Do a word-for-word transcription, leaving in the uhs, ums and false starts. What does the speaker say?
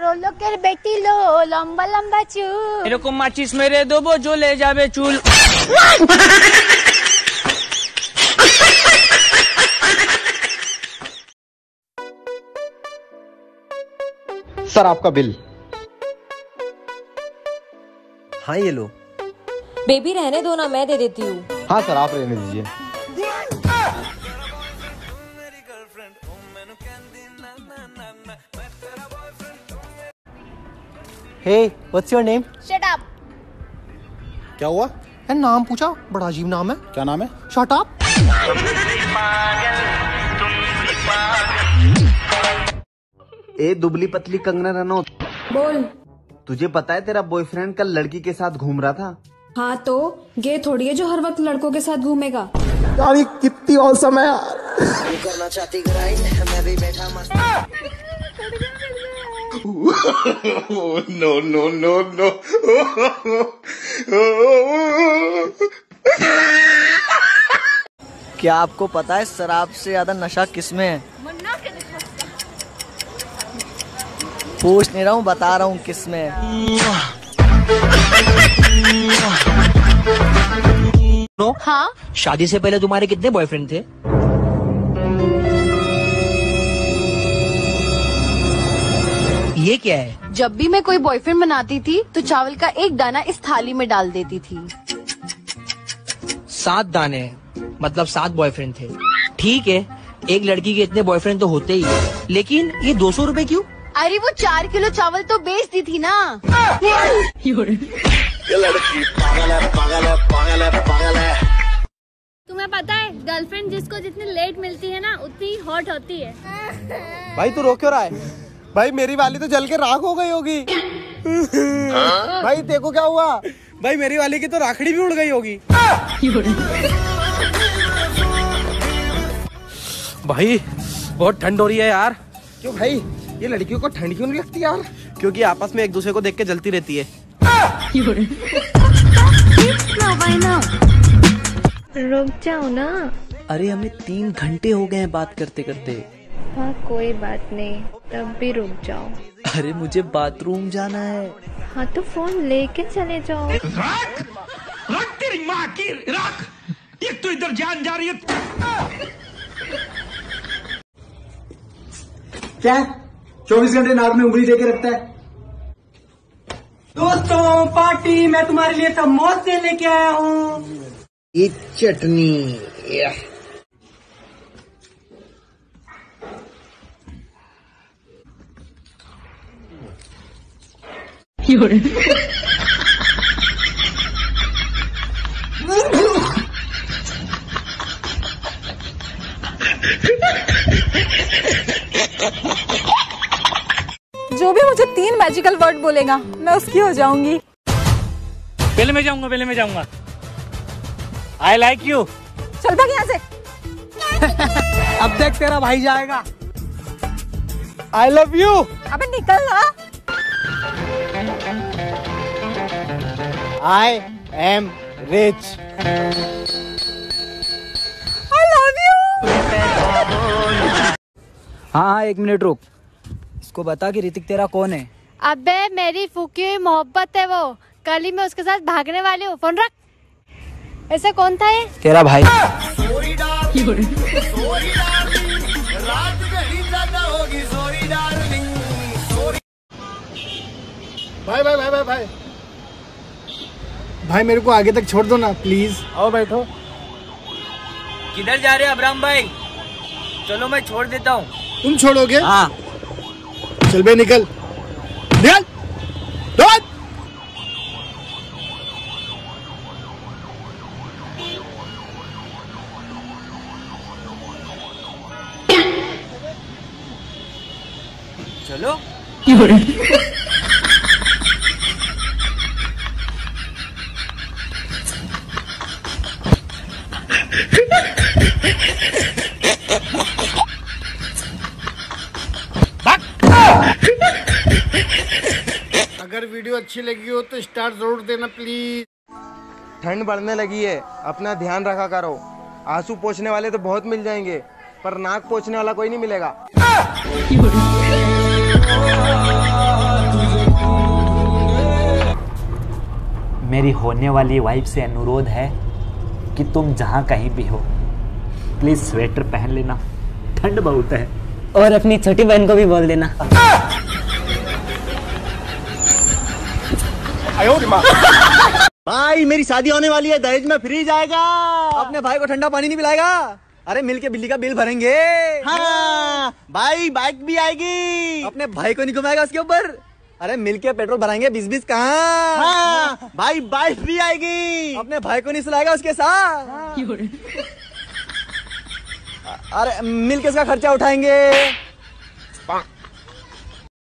रो लो कर बेटी लो लंबा लंबा चूल। मेरे को माचिस मेरे दो वो जो ले जावे चूल। सर आपका बिल। हाँ ये लो। बेबी रहने दो ना, मैं दे देती हूँ। हाँ सर आप रहने दीजिए। Hey, what's your name? Shut up. क्या हुआ? है नाम पूछा, बड़ा अजीब नाम है। क्या नाम है? Shut up. ए दुबली पतली कंगना रनौत, बोल। तुझे पता है तेरा बॉयफ्रेंड कल लड़की के साथ घूम रहा था? हाँ तो गे थोड़ी है जो हर वक्त लड़कों के साथ घूमेगा। यार ये कितनी औसम है यार। करना चाहती ग्राइंड, मैं भी बैठा मस्त। No no no no. क्या आपको पता है शराब से ज्यादा नशा किसमें है? पूछ नहीं रहा हूँ, बता रहा हूँ किसमें है। हाँ? शादी से पहले तुम्हारे कितने बॉयफ्रेंड थे? ये क्या है? जब भी मैं कोई बॉयफ्रेंड बनाती थी तो चावल का एक दाना इस थाली में डाल देती थी। सात दाने, मतलब सात बॉयफ्रेंड थे। ठीक है, एक लड़की के इतने बॉयफ्रेंड तो होते ही है, लेकिन ये दो सौ रुपए क्यों? अरे वो चार किलो चावल तो बेच दी थी ना। ये लड़की पागल है, पागल है, पागल है, पागल है। तुम्हें पता है गर्लफ्रेंड जिसको जितनी लेट मिलती है ना उतनी हॉट होती है। भाई तू रो क्यों रहा है? भाई मेरी वाली तो जल के राख हो गई होगी। भाई देखो क्या हुआ? भाई मेरी वाली की तो राखड़ी भी उड़ गई होगी। भाई बहुत ठंड हो रही है यार। क्यों भाई, ये लड़कियों को ठंड क्यों नहीं लगती यार? क्योंकि आपस में एक दूसरे को देख के जलती रहती है। रुक जाओ ना। अरे हमें तीन घंटे हो गए हैं बात करते करते। हाँ कोई बात नहीं, तब भी रुक जाओ। अरे मुझे बाथरूम जाना है। हाँ तो फोन लेके चले जाओ। रख, रख तेरी माँ की रख। एक तो इधर जान जा रही है। क्या चौबीस घंटे नाक में उंगली देके रखता है? दोस्तों पार्टी मैं तुम्हारे लिए समोसे लेके आया हूँ। ये चटनी जो भी मुझे तीन मैजिकल वर्ड बोलेगा मैं उसकी हो जाऊंगी। पहले मैं जाऊंगा, पहले मैं जाऊंगा। I like you. चल भाग यहाँ से। अब देख तेरा भाई जाएगा। I love you. अबे निकल ना। I am rich. I love you. हाँ हाँ एक मिनट रुक। इसको बता कि ऋतिक तेरा कौन है? अबे मेरी फूकी हुई मोहब्बत है वो। कल ही मैं उसके साथ भागने वाली हूँ। फोन रख। ऐसा कौन था ये? तेरा भाई। भाई भाई भाई भाई भाई भाई मेरे को आगे तक छोड़ दो ना प्लीज। आओ बैठो। किधर जा रहे हो अब्राम भाई? चलो मैं छोड़ देता हूँ। तुम छोड़ोगे? हाँ। चल बे निकल। निकल। निकल। चलो। अगर वीडियो अच्छी लगी हो तो स्टार जरूर देना प्लीज। ठंड बढ़ने लगी है, अपना ध्यान रखा करो। आंसू पोंछने वाले तो बहुत मिल जाएंगे, पर नाक पोंछने वाला कोई नहीं मिलेगा। मेरी होने वाली वाइफ से अनुरोध है कि तुम जहाँ कहीं भी हो प्लीज स्वेटर पहन लेना, ठंड बहुत है। और अपनी छोटी बहन को भी बोल देना। भाई मेरी शादी होने वाली है, दहेज में फ्री जाएगा। अपने भाई को ठंडा पानी नहीं पिलाएगा? अरे मिलके बिल्ली का बिल भरेंगे। हाँ भाई बाइक भी आएगी। अपने भाई को नहीं घुमाएगा उसके ऊपर? अरे मिलके पेट्रोल भराएंगे बीस बीस कहाँ। हाँ भाई बाइक भी आएगी। अपने भाई को नहीं सुलाएगा उसके साथ? हाँ। अरे मिलके इसका खर्चा उठाएंगे।